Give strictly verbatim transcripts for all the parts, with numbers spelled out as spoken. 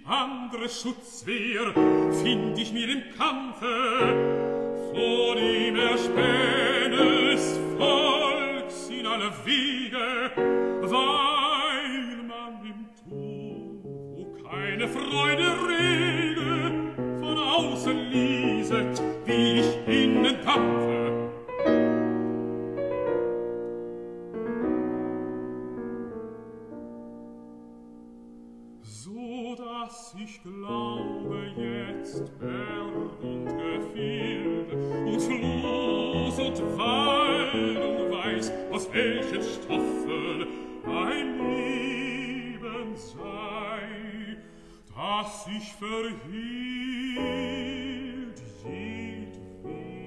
andere Schutzwehr find ich mir im Kampfe vor dem Erspähen des Volks in aller Wege, weil man im Tod, wo keine Freude rege, von außen lieset, wie ich innen kampfe. So dass ich glaube jetzt Berg und Gefilde und Floß und Wald und weiß, aus welchen Stoffen ein Leben sei, dass ich verhielt jedweden.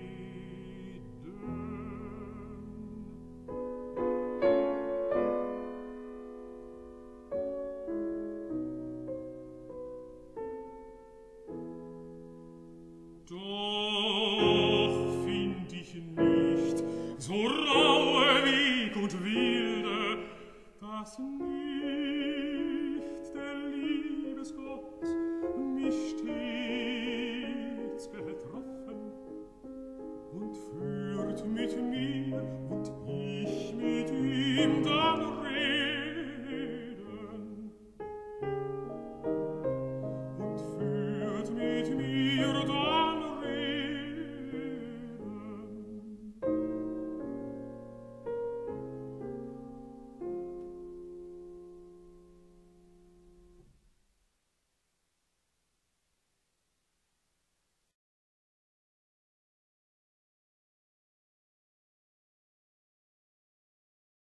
Doch find ich nicht so raue Weg und wilde, dass nicht der Liebesgott mich stets getroffen und führt mit mir und ich mit ihm dann